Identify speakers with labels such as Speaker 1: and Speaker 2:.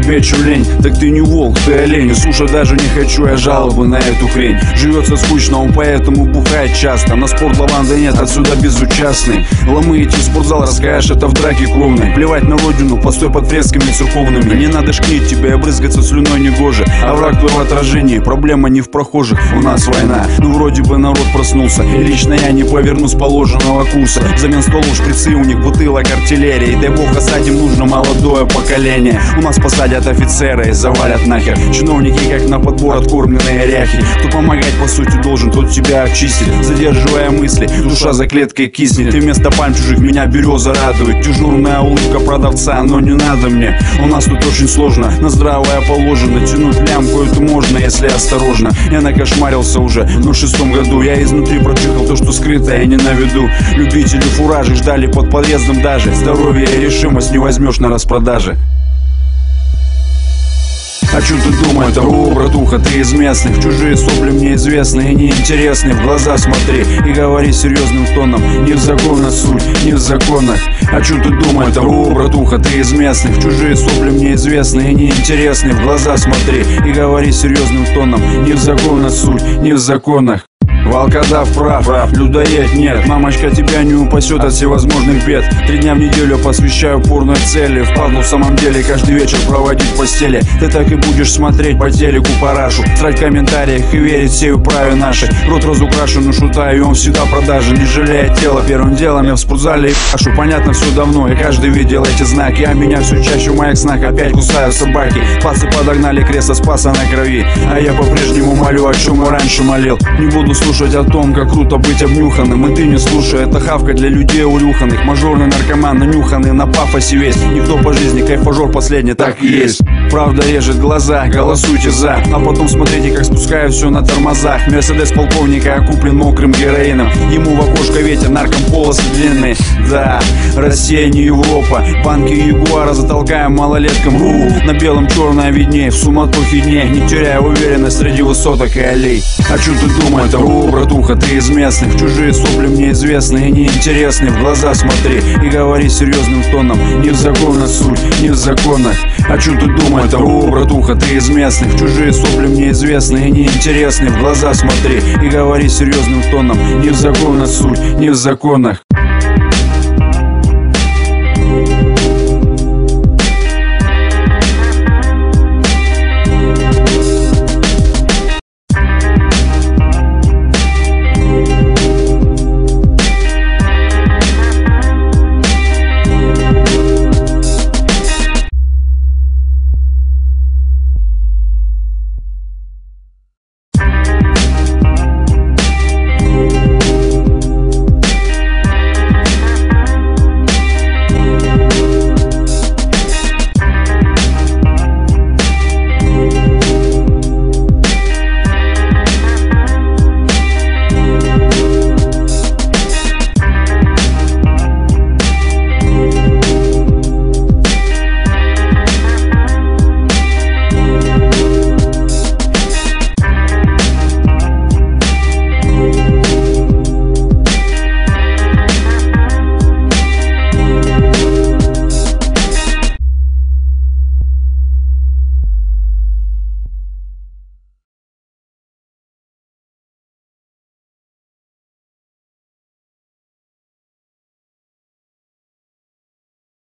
Speaker 1: отвечу лень. Так ты не волк, ты олень. И слушать даже не хочу я жалобы на эту хрень. Живется скучно, он поэтому бухает часто. На спорт лаванды нет, отсюда безучастный. Ломы идти в спортзал, расскажешь это в драке кровной. Плевать на родину, постой под фресками церковными. Не надо шкнить тебя и брызгаться слюной негоже. А враг твой в отражении, проблема не в прохожих. У нас война, ну вроде бы народ проснулся. И лично я не поверну с положенного курса. Взамен столов шприцы, у них бутылок артиллерии. Дай бог осадим, нужно молодое поколение. У нас посадят офицеры и завалят нахер. Чиновники как на подбор откормленные ряхи. Кто помогать по сути должен, тот тебя очистит. Задерживая мысли, душа за клеткой киснет. И вместо пальм чужих меня береза радует. Дежурная улыбка продавца, но не надо мне. У нас тут очень сложно, на здравое положено. Тянуть лямку это можно, если осторожно. Я накошмарился уже, но в 6-м году я изнутри прочихал то, что скрыто и не на виду. Любители фуражи ждали под подъездом даже. Здоровье и решимость не возьмешь на распродаже. А чё ты думаешь, о, братуха, ты из местных. Чужие сопли мне известны и неинтересны. В глаза смотри и говори серьезным тоном. Не в законах суть, не в законах. А чё ты думаешь, о, братуха, ты из местных. Чужие сопли мне известны и неинтересны. В глаза смотри и говори серьезным тоном. Не в законах суть, не в законах. Волкодав прав, людоед нет. Мамочка тебя не упасет от всевозможных бед. 3 дня в неделю посвящаю порной цели. Впадлу в самом деле каждый вечер проводить в постели. Ты так и будешь смотреть по телеку парашу, срать в комментариях и верить всей управе нашей. Рот разукрашен у шута, и он всегда в продаже. Не жалея тела, первым делом я в спортзале ебашу. Понятно все давно, и каждый видел эти знаки. А меня все чаще в моих снах опять кусают собаки. Пацы подогнали кресло Спаса на крови. А я по-прежнему молю, о чем и раньше молил. Не буду слушать о том, как круто быть обнюханным. И ты не слушай, это хавка для людей урюханных. Мажорный наркоман, нанюханный на пафосе весь. Никто по жизни кайфажор последний, так и есть. Правда режет глаза, голосуйте за. А потом смотрите, как спускаю все на тормозах. Мерседес полковника окуплен мокрым героином. Ему в окошко ветер, нарком полосы длинные. Да, Россия не Европа. Банки Ягуара затолкаем малолеткам. На белом черное виднее, в суматохе дней. Не теряя уверенность среди высоток и аллей. А чё ты думаешь, братуха, ты из местных. Чужие сопли мне известны и неинтересны. В глаза смотри и говори серьезным тоном. Не в законах суть, не в законах. А чё ты думаешь, братуха, ты из местных. Чужие сопли мне известны и неинтересны. В глаза смотри и говори серьезным тоном. Не в законах суть, не в законах.